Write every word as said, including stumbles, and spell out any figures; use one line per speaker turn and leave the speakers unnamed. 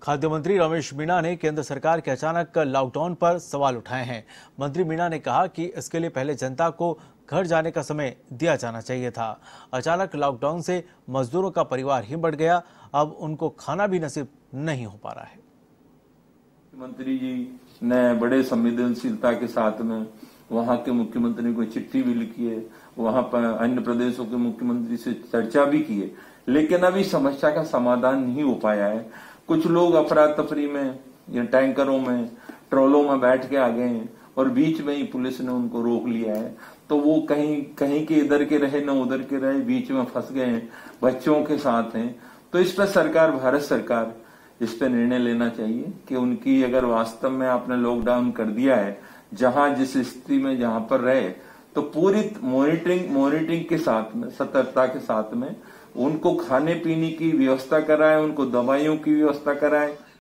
खाद्य मंत्री रमेश मीणा ने केंद्र सरकार के अचानक लॉकडाउन पर सवाल उठाए हैं। मंत्री मीणा ने कहा कि इसके लिए पहले जनता को घर जाने का समय दिया जाना चाहिए था। अचानक लॉकडाउन से मजदूरों का परिवार ही बढ़ गया, अब उनको खाना भी नसीब नहीं हो पा रहा है।
मंत्री जी ने बड़े संवेदनशीलता के साथ में वहां के मुख्यमंत्री को चिट्ठी भी लिखी है, वहां पर अन्य प्रदेशों के मुख्यमंत्री से चर्चा भी की है, लेकिन अभी समस्या का समाधान नहीं हो पाया है। कुछ लोग अफरा तफरी में या टैंकरों में ट्रोलों में बैठ के आ गए हैं और बीच में ही पुलिस ने उनको रोक लिया है, तो वो कहीं कहीं के इधर के रहे न उधर के रहे, बीच में फंस गए हैं, बच्चों के साथ हैं। तो इस पर सरकार, भारत सरकार इस पर निर्णय लेना चाहिए कि उनकी, अगर वास्तव में आपने लॉकडाउन कर दिया है, जहां जिस स्थिति में जहां पर रहे, तो पूरी मॉनिटरिंग मॉनिटरिंग के साथ में, सतर्कता के साथ में उनको खाने पीने की व्यवस्था कराए, उनको दवाइयों की व्यवस्था कराए।